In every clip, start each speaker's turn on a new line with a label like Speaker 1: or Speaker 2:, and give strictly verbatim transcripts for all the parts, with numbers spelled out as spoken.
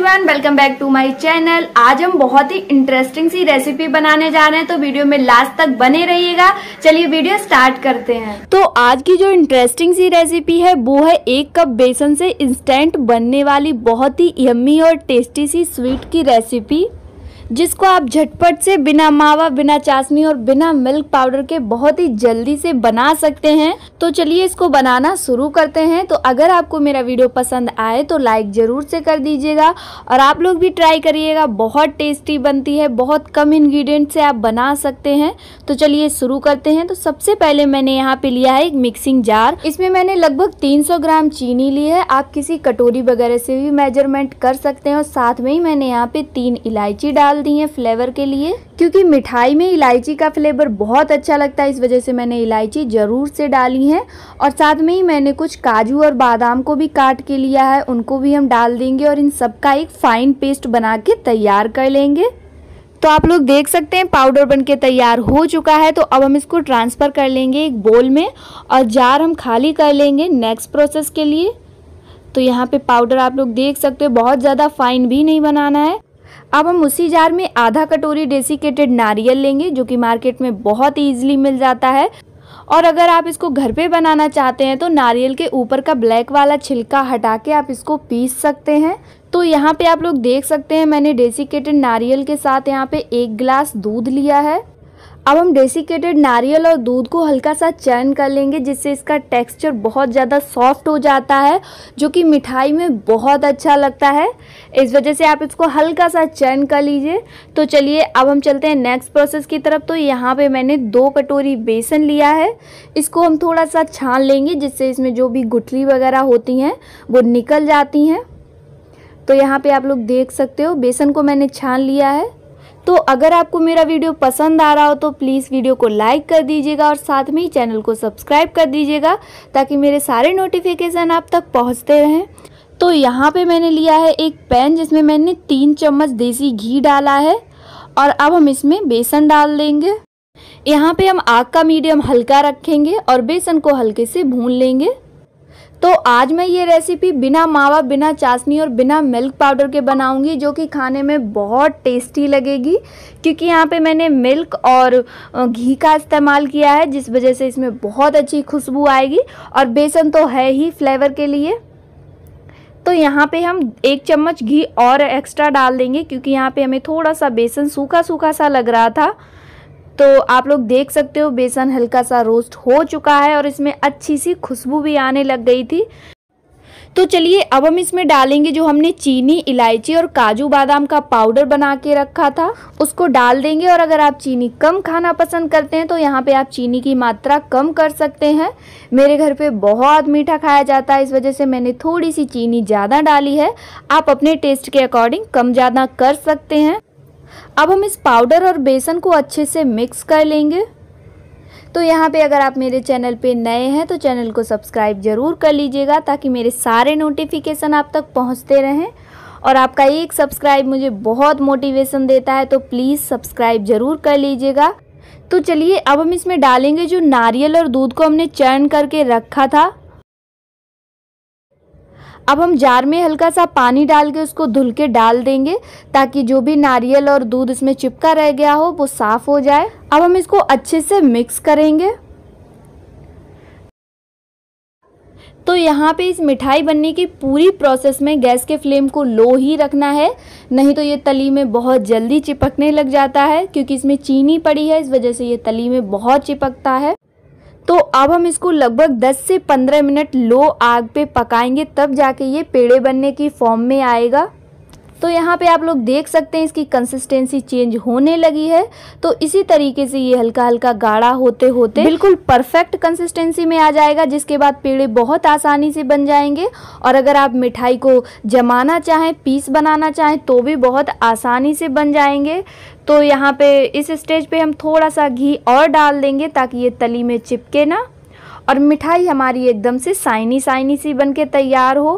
Speaker 1: Everyone, welcome back to my channel. आज हम बहुत ही इंटरेस्टिंग सी रेसिपी बनाने जा रहे हैं, तो वीडियो में लास्ट तक बने रहिएगा। चलिए वीडियो स्टार्ट करते हैं। तो आज की जो इंटरेस्टिंग सी रेसिपी है वो है एक कप बेसन से इंस्टेंट बनने वाली बहुत ही यम्मी और टेस्टी सी स्वीट की रेसिपी, जिसको आप झटपट से बिना मावा, बिना चाशनी और बिना मिल्क पाउडर के बहुत ही जल्दी से बना सकते हैं। तो चलिए इसको बनाना शुरू करते हैं। तो अगर आपको मेरा वीडियो पसंद आए तो लाइक ज़रूर से कर दीजिएगा और आप लोग भी ट्राई करिएगा। बहुत टेस्टी बनती है, बहुत कम इंग्रेडिएंट से आप बना सकते हैं। तो चलिए शुरू करते हैं। तो सबसे पहले मैंने यहाँ पे लिया है एक मिक्सिंग जार। इसमें मैंने लगभग तीन सौ ग्राम चीनी ली है। आप किसी कटोरी वगैरह से भी मेजरमेंट कर सकते हैं। और साथ में ही मैंने यहाँ पे तीन इलायची डाल दी है फ्लेवर के लिए, क्योंकि मिठाई में इलायची का फ्लेवर बहुत अच्छा लगता है, इस वजह से मैंने इलायची जरूर से डाली है। और साथ में ही मैंने कुछ काजू और बादाम को भी काट के लिया है, उनको भी हम डाल देंगे और इन सब का एक फाइन पेस्ट बना के तैयार कर लेंगे। तो आप लोग देख सकते हैं पाउडर बनके तैयार हो चुका है। तो अब हम इसको ट्रांसफ़र कर लेंगे एक बोल में और जार हम खाली कर लेंगे नेक्स्ट प्रोसेस के लिए। तो यहाँ पे पाउडर आप लोग देख सकते हो, बहुत ज़्यादा फाइन भी नहीं बनाना है। अब हम उसी जार में आधा कटोरी डेसिकेटेड नारियल लेंगे, जो कि मार्केट में बहुत ईजिली मिल जाता है। और अगर आप इसको घर पे बनाना चाहते हैं तो नारियल के ऊपर का ब्लैक वाला छिलका हटा के आप इसको पीस सकते हैं। तो यहाँ पे आप लोग देख सकते हैं मैंने डेसिकेटेड नारियल के साथ यहाँ पे एक गिलास दूध लिया है। अब हम डेसिकेटेड नारियल और दूध को हल्का सा चर्न कर लेंगे, जिससे इसका टेक्सचर बहुत ज़्यादा सॉफ्ट हो जाता है, जो कि मिठाई में बहुत अच्छा लगता है। इस वजह से आप इसको हल्का सा चर्न कर लीजिए। तो चलिए अब हम चलते हैं नेक्स्ट प्रोसेस की तरफ। तो यहाँ पे मैंने दो कटोरी बेसन लिया है। इसको हम थोड़ा सा छान लेंगे, जिससे इसमें जो भी गुठली वगैरह होती हैं वो निकल जाती हैं। तो यहाँ पर आप लोग देख सकते हो बेसन को मैंने छान लिया है। तो अगर आपको मेरा वीडियो पसंद आ रहा हो तो प्लीज़ वीडियो को लाइक कर दीजिएगा और साथ में ही चैनल को सब्सक्राइब कर दीजिएगा, ताकि मेरे सारे नोटिफिकेशन आप तक पहुंचते रहें। तो यहाँ पे मैंने लिया है एक पैन, जिसमें मैंने तीन चम्मच देसी घी डाला है और अब हम इसमें बेसन डाल देंगे। यहाँ पे हम आग का मीडियम हल्का रखेंगे और बेसन को हल्के से भून लेंगे। तो आज मैं ये रेसिपी बिना मावा, बिना चाशनी और बिना मिल्क पाउडर के बनाऊंगी, जो कि खाने में बहुत टेस्टी लगेगी, क्योंकि यहाँ पे मैंने मिल्क और घी का इस्तेमाल किया है, जिस वजह से इसमें बहुत अच्छी खुशबू आएगी। और बेसन तो है ही फ्लेवर के लिए। तो यहाँ पे हम एक चम्मच घी और एक्स्ट्रा डाल देंगे, क्योंकि यहाँ पे हमें थोड़ा सा बेसन सूखा सूखा सा लग रहा था। तो आप लोग देख सकते हो बेसन हल्का सा रोस्ट हो चुका है और इसमें अच्छी सी खुशबू भी आने लग गई थी। तो चलिए अब हम इसमें डालेंगे जो हमने चीनी, इलायची और काजू बादाम का पाउडर बना के रखा था, उसको डाल देंगे। और अगर आप चीनी कम खाना पसंद करते हैं तो यहाँ पे आप चीनी की मात्रा कम कर सकते हैं। मेरे घर पे बहुत मीठा खाया जाता है, इस वजह से मैंने थोड़ी सी चीनी ज़्यादा डाली है। आप अपने टेस्ट के अकॉर्डिंग कम ज़्यादा कर सकते हैं। अब हम इस पाउडर और बेसन को अच्छे से मिक्स कर लेंगे। तो यहाँ पे अगर आप मेरे चैनल पे नए हैं तो चैनल को सब्सक्राइब ज़रूर कर लीजिएगा, ताकि मेरे सारे नोटिफिकेशन आप तक पहुँचते रहें। और आपका एक सब्सक्राइब मुझे बहुत मोटिवेशन देता है, तो प्लीज़ सब्सक्राइब ज़रूर कर लीजिएगा। तो चलिए अब हम इसमें डालेंगे जो नारियल और दूध को हमने चर्न करके रखा था। अब हम जार में हल्का सा पानी डाल के उसको धुल के डाल देंगे, ताकि जो भी नारियल और दूध इसमें चिपका रह गया हो वो साफ़ हो जाए। अब हम इसको अच्छे से मिक्स करेंगे। तो यहाँ पे इस मिठाई बनने की पूरी प्रोसेस में गैस के फ्लेम को लो ही रखना है, नहीं तो ये तली में बहुत जल्दी चिपकने लग जाता है, क्योंकि इसमें चीनी पड़ी है, इस वजह से ये तली में बहुत चिपकता है। तो अब हम इसको लगभग दस से पंद्रह मिनट लो आग पे पकाएंगे, तब जाके ये पेड़े बनने की फॉर्म में आएगा। तो यहाँ पे आप लोग देख सकते हैं इसकी कंसिस्टेंसी चेंज होने लगी है। तो इसी तरीके से ये हल्का हल्का गाढ़ा होते होते बिल्कुल परफेक्ट कंसिस्टेंसी में आ जाएगा, जिसके बाद पेड़े बहुत आसानी से बन जाएंगे। और अगर आप मिठाई को जमाना चाहें, पीस बनाना चाहें, तो भी बहुत आसानी से बन जाएंगे। तो यहाँ पे इस स्टेज पे हम थोड़ा सा घी और डाल देंगे, ताकि ये तली में चिपके ना और मिठाई हमारी एकदम से साइनी साइनी सी बन के तैयार हो।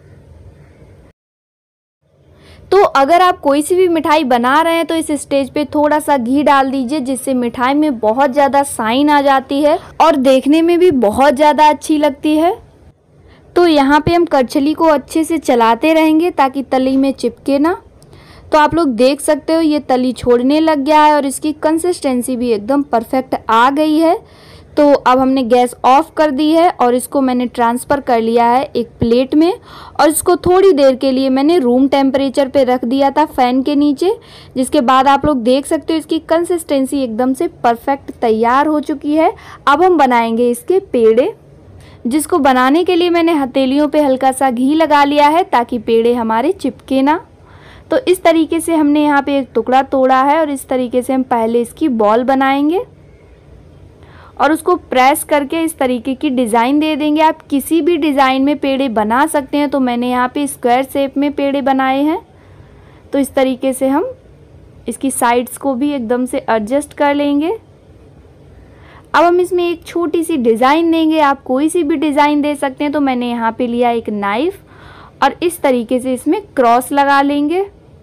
Speaker 1: तो अगर आप कोई सी भी मिठाई बना रहे हैं तो इस स्टेज पे थोड़ा सा घी डाल दीजिए, जिससे मिठाई में बहुत ज़्यादा साइन आ जाती है और देखने में भी बहुत ज़्यादा अच्छी लगती है। तो यहाँ पे हम करछली को अच्छे से चलाते रहेंगे ताकि तली में चिपके ना। तो आप लोग देख सकते हो ये तली छोड़ने लग गया है और इसकी कंसिस्टेंसी भी एकदम परफेक्ट आ गई है। तो अब हमने गैस ऑफ कर दी है और इसको मैंने ट्रांसफ़र कर लिया है एक प्लेट में और इसको थोड़ी देर के लिए मैंने रूम टेम्परेचर पे रख दिया था फ़ैन के नीचे, जिसके बाद आप लोग देख सकते हो इसकी कंसिस्टेंसी एकदम से परफेक्ट तैयार हो चुकी है। अब हम बनाएंगे इसके पेड़े, जिसको बनाने के लिए मैंने हथेलियों पे हल्का सा घी लगा लिया है ताकि पेड़े हमारे चिपके ना। तो इस तरीके से हमने यहाँ पे एक टुकड़ा तोड़ा है और इस तरीके से हम पहले इसकी बॉल बनाएंगे और उसको प्रेस करके इस तरीके की डिज़ाइन दे देंगे। आप किसी भी डिज़ाइन में पेड़े बना सकते हैं, तो मैंने यहाँ पे स्क्वायर शेप में पेड़े बनाए हैं। तो इस तरीके से हम इसकी साइड्स को भी एकदम से एडजस्ट कर लेंगे। अब हम इसमें एक छोटी सी डिज़ाइन देंगे, आप कोई सी भी डिज़ाइन दे सकते हैं। तो मैंने यहाँ पे लिया एक नाइफ़ और इस तरीके से इसमें क्रॉस लगा लेंगे,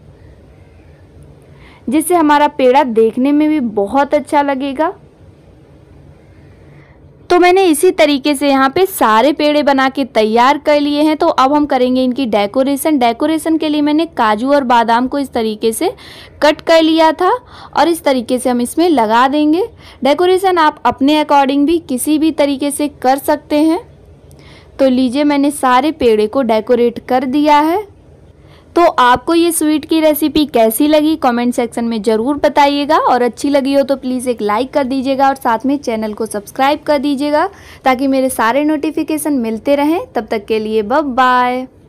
Speaker 1: जिससे हमारा पेड़ा देखने में भी बहुत अच्छा लगेगा। तो मैंने इसी तरीके से यहाँ पे सारे पेड़े बना के तैयार कर लिए हैं। तो अब हम करेंगे इनकी डेकोरेशन। डेकोरेशन के लिए मैंने काजू और बादाम को इस तरीके से कट कर लिया था और इस तरीके से हम इसमें लगा देंगे। डेकोरेशन आप अपने अकॉर्डिंग भी किसी भी तरीके से कर सकते हैं। तो लीजिए मैंने सारे पेड़े को डेकोरेट कर दिया है। तो आपको ये स्वीट की रेसिपी कैसी लगी कमेंट सेक्शन में ज़रूर बताइएगा, और अच्छी लगी हो तो प्लीज़ एक लाइक कर दीजिएगा और साथ में चैनल को सब्सक्राइब कर दीजिएगा ताकि मेरे सारे नोटिफिकेशन मिलते रहें। तब तक के लिए बाय बाय।